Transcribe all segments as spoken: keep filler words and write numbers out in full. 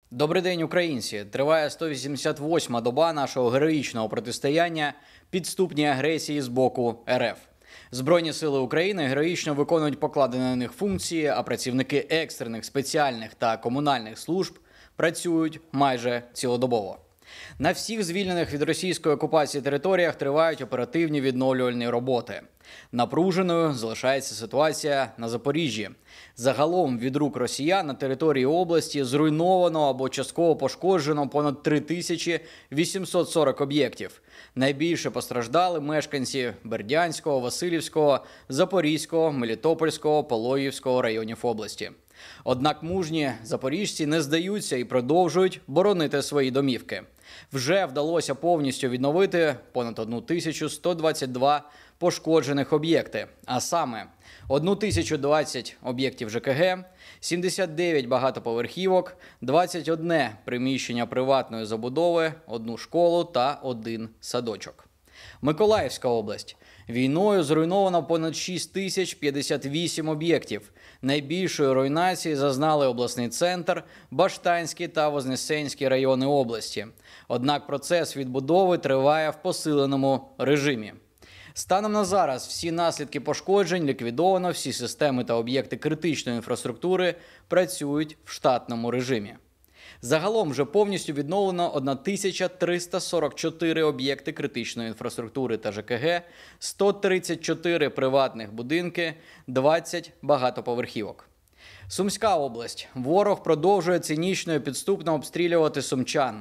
Добрий день, українці! Триває сто вісімдесят восьма доба нашого героїчного протистояння підступній агресії з боку РФ. Збройні сили України героїчно виконують покладені на них функції, а працівники екстрених, спеціальних та комунальних служб працюють майже цілодобово. На всіх звільнених від російської окупації територіях тривають оперативні відновлювальні роботи. Напруженою залишається ситуація на Запоріжжі. Загалом від рук росіян на території області зруйновано або частково пошкоджено понад три тисячі вісімсот сорок об'єктів. Найбільше постраждали мешканці Бердянського, Василівського, Запорізького, Мелітопольського, Пологівського районів області. Однак мужні запоріжці не здаються і продовжують боронити свої домівки. Вже вдалося повністю відновити понад тисячу сто двадцять два пошкоджених об'єкти, а саме тисячу двадцять об'єктів ЖКГ, сімдесят дев'ять багатоповерхівок, двадцять одне приміщення приватної забудови, одну школу та один садочок. Миколаївська область. Війною зруйновано понад шість тисяч п'ятдесят вісім об'єктів. Найбільшої руйнації зазнали обласний центр, Баштанський та Вознесенський райони області. Однак процес відбудови триває в посиленому режимі. Станом на зараз всі наслідки пошкоджень ліквідовано, всі системи та об'єкти критичної інфраструктури працюють в штатному режимі. Загалом вже повністю відновлено тисяча триста сорок чотири об'єкти критичної інфраструктури та ЖКГ, сто тридцять чотири приватних будинки, двадцять багатоповерхівок. Сумська область. Ворог продовжує цинічно і підступно обстрілювати сумчан.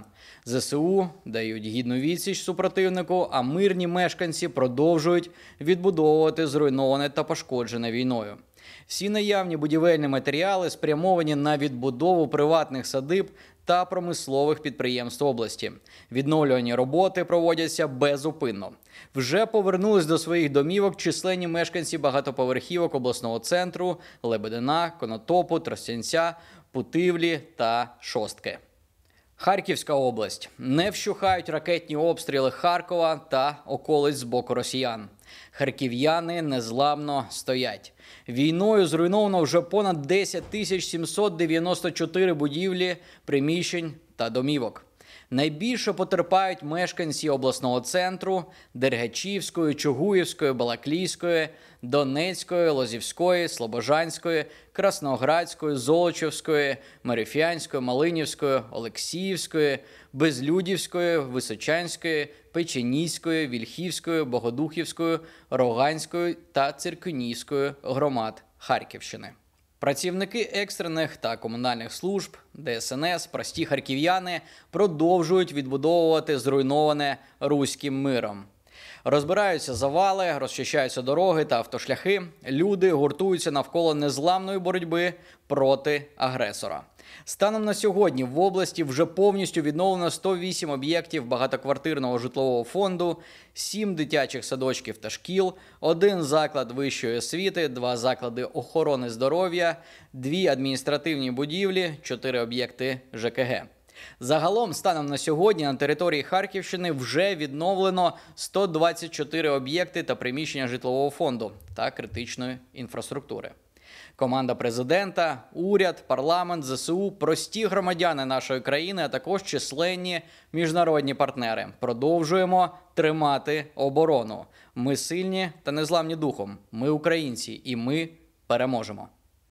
ЗСУ дають гідну відсіч супротивнику, а мирні мешканці продовжують відбудовувати зруйноване та пошкоджене війною. Всі наявні будівельні матеріали спрямовані на відбудову приватних садиб та промислових підприємств області. Відновлювальні роботи проводяться безупинно. Вже повернулись до своїх домівок численні мешканці багатоповерхівок обласного центру, Лебедина, Конотопу, Тростянця, Путивлі та Шостки. Харківська область. Не вщухають ракетні обстріли Харкова та околиць з боку росіян. Харків'яни незламно стоять. Війною зруйновано вже понад десять тисяч сімсот дев'яносто чотири будівлі, приміщень та домівок. Найбільше потерпають мешканці обласного центру, Дергачівської, Чугуївської, Балаклійської, Донецької, Лозівської, Слобожанської, Красноградської, Золочівської, Марифянської, Малинівської, Олексіївської, Безлюдівської, Височанської, Печеніської, Вільхівської, Богодухівської, Роганської та Циркунівської громад Харківщини. Працівники екстрених та комунальних служб, ДСНС, прості харків'яни продовжують відбудовувати зруйноване руським миром. Розбираються завали, розчищаються дороги та автошляхи. Люди гуртуються навколо незламної боротьби проти агресора. Станом на сьогодні в області вже повністю відновлено сто вісім об'єктів багатоквартирного житлового фонду, сім дитячих садочків та шкіл, один заклад вищої освіти, два заклади охорони здоров'я, дві адміністративні будівлі, чотири об'єкти ЖКГ. Загалом, станом на сьогодні, на території Харківщини вже відновлено сто двадцять чотири об'єкти та приміщення житлового фонду та критичної інфраструктури. Команда президента, уряд, парламент, ЗСУ, прості громадяни нашої країни, а також численні міжнародні партнери. Продовжуємо тримати оборону. Ми сильні та незламні духом. Ми українці і ми переможемо.